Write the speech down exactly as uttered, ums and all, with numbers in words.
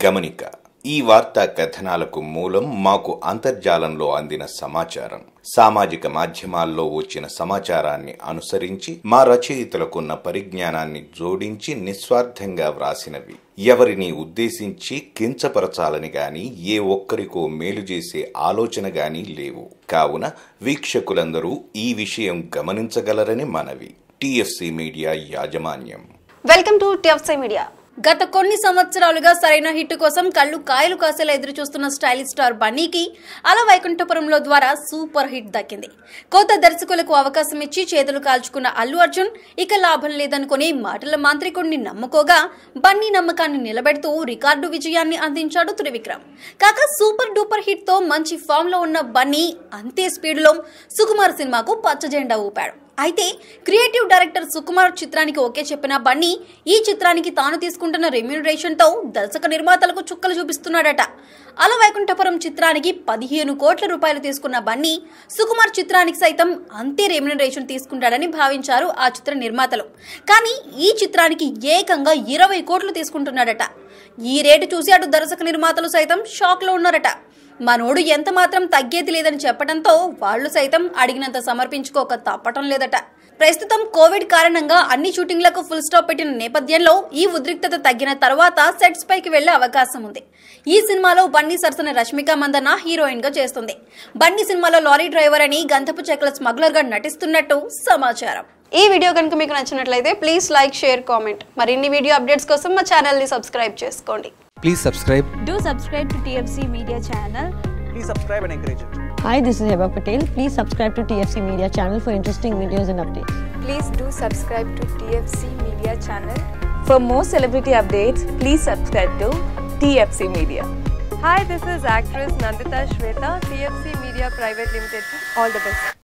గమనిక ఈ వార్తా కథనాలకు మూలం మాకు అంతర్జాలంలో అందిన సమాచారం. సామాజిక మాధ్యమాల్లో వచ్చిన సమాచారాన్ని అనుసరించి మా రచయితలకున్న పరిజ్ఞానాన్ని జోడించి నిస్వార్థంగా వ్రాసినవి. ఎవరిని ఉద్దేశించి కించపరచాలని గాని ఏ ఒక్కరికో మేలు చేసే ఆలోచన గాని లేవు. కావున వీక్షకులందరూ ఈ విషయం గమనించగలరని మనవి. టీఎఫ్సీ మీడియా యాజమాన్యం. Welcome to TFC media. గత కొన్ని సంవత్సరాలుగా సరైన హిట్ కోసం కళ్ళు కాయలు కాసేలా ఎదురు చూస్తున్న స్టైలిష్ స్టార్ బన్నీకి అల వైకుంఠపురంలో ద్వారా సూపర్ హిట్ దక్కింది. కొత్త దర్శకులకు అవకాశం ఇచ్చి చేతులు కాల్చుకున్న అల్లు అర్జున్ ఇక లాభం లేదనుకుని మాటల మాంత్రికుడిని నమ్ముకోగా బన్నీ నమ్మకాన్ని నిలబెడుతూ రికార్డు విజయాన్ని అందించాడు త్రివిక్రమ్. కాగా సూపర్ డూపర్ హిట్ తో మంచి ఫామ్ లో ఉన్న బన్నీ అంతే స్పీడ్ లో సుకుమార్ సినిమాకు పచ్చ జెండా ఊపాడు. అయితే క్రియేటివ్ డైరెక్టర్ సుకుమార్ చిత్రానికి ఓకే చెప్పిన బన్నీ ఈ చిత్రానికి తాను తీసుకుంటున్న రెమ్యూనరేషన్ తో దర్శక నిర్మాతలకు చుక్కలు చూపిస్తున్నాడట. అల వైకుంఠపురం చిత్రానికి పదిహేను కోట్ల రూపాయలు తీసుకున్న బన్నీ సుకుమార్ చిత్రానికి సైతం అంతే రెమ్యూనరేషన్ తీసుకుంటాడని భావించారు ఆ చిత్ర నిర్మాతలు. కానీ ఈ చిత్రానికి ఏకంగా ఇరవై కోట్లు తీసుకుంటున్నాడట. ఈ రేటు చూసి అటు దర్శక నిర్మాతలు సైతం షాక్ లో ఉన్నారట. మనోడు ఎంత మాత్రం తగ్గేది లేదని చెప్పడంతో వాళ్లు సైతం అడిగినంత సమర్పించుకోక తప్పటం లేదట. ప్రస్తుతం కోవిడ్ కారణంగా అన్ని షూటింగ్లకు ఫుల్ స్టాప్ పెట్టిన నేపథ్యంలో ఈ ఉద్రిక్తత తగ్గిన తర్వాత సెట్స్ పైకి వెళ్లే అవకాశం ఉంది. ఈ సినిమాలో బన్నీ సరసన రష్మిక మందన్న హీరోయిన్ గా చేస్తుంది. బన్నీ సినిమాలో లారీ డ్రైవర్ అని గంధపు చెక్కల స్మగ్లర్ గా నటిస్తున్నట్టు సమాచారం. ఈ వీడియో కనుక మీకు నచ్చినట్లయితే ప్లీజ్ లైక్, షేర్, కామెంట్. మరిన్ని వీడియో అప్డేట్స్ కోసం మా ఛానల్ ని సబ్స్క్రైబ్ చేసుకోండి. Please subscribe. Do subscribe to T F C Media channel. Please subscribe and encourage it. Hi, this is Heba Patel. Please subscribe to T F C Media channel for interesting videos and updates. Please do subscribe to T F C Media channel. For more celebrity updates, please subscribe to T F C Media. Hi, this is actress Nandita Shweta, T F C Media Private Limited. All the best.